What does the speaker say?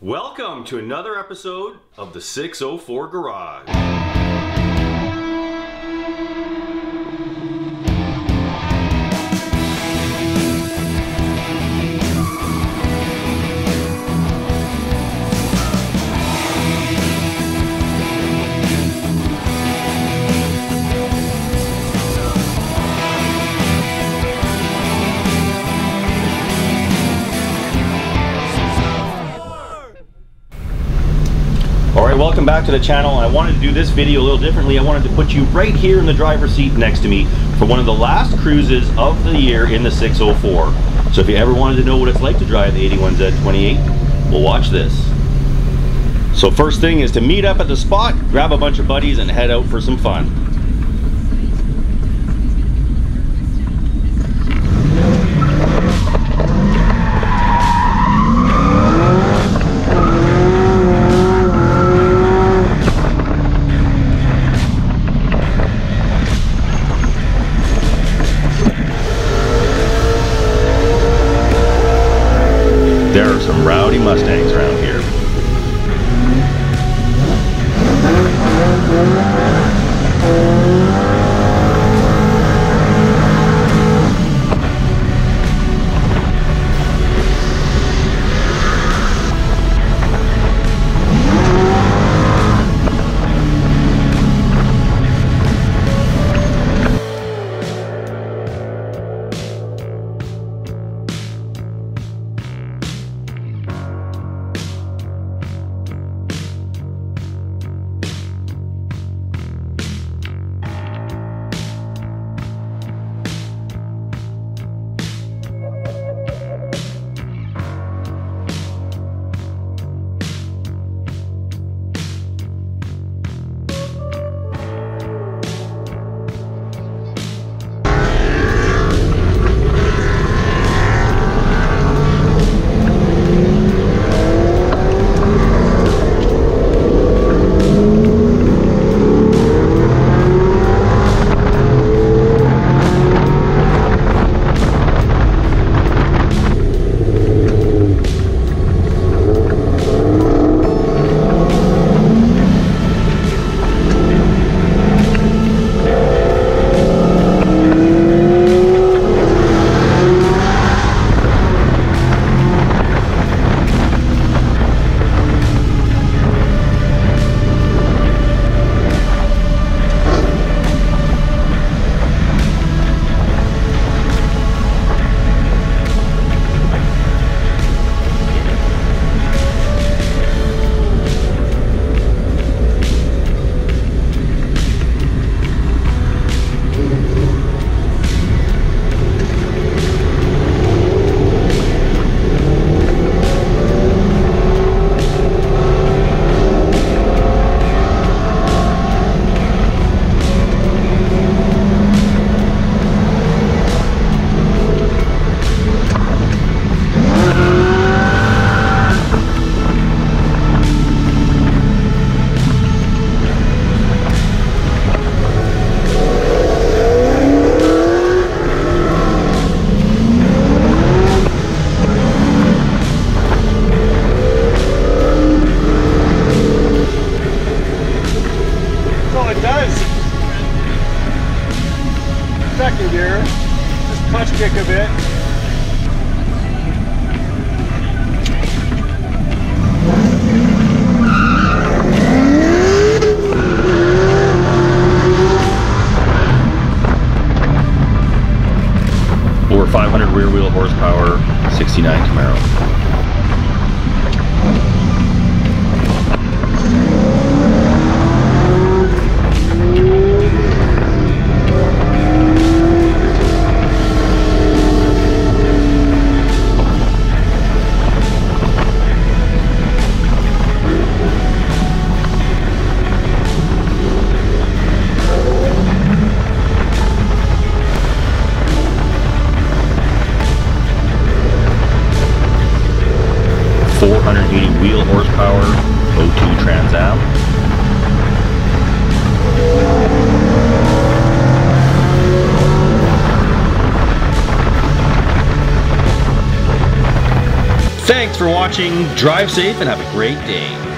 Welcome to another episode of the 604 Garage. Alright, welcome back to the channel. I wanted to do this video a little differently. I wanted to put you right here in the driver's seat next to me for one of the last cruises of the year in the 604. So if you ever wanted to know what it's like to drive the 81 Z28, well, watch this. So first thing is to meet up at the spot, grab a bunch of buddies and head out for some fun. There are some rowdy Mustangs around here. Second gear, just clutch kick a bit. Over 500 rear wheel horsepower, 69 Camaro. 480 wheel horsepower, 02 Trans Am. Thanks for watching, drive safe, and have a great day.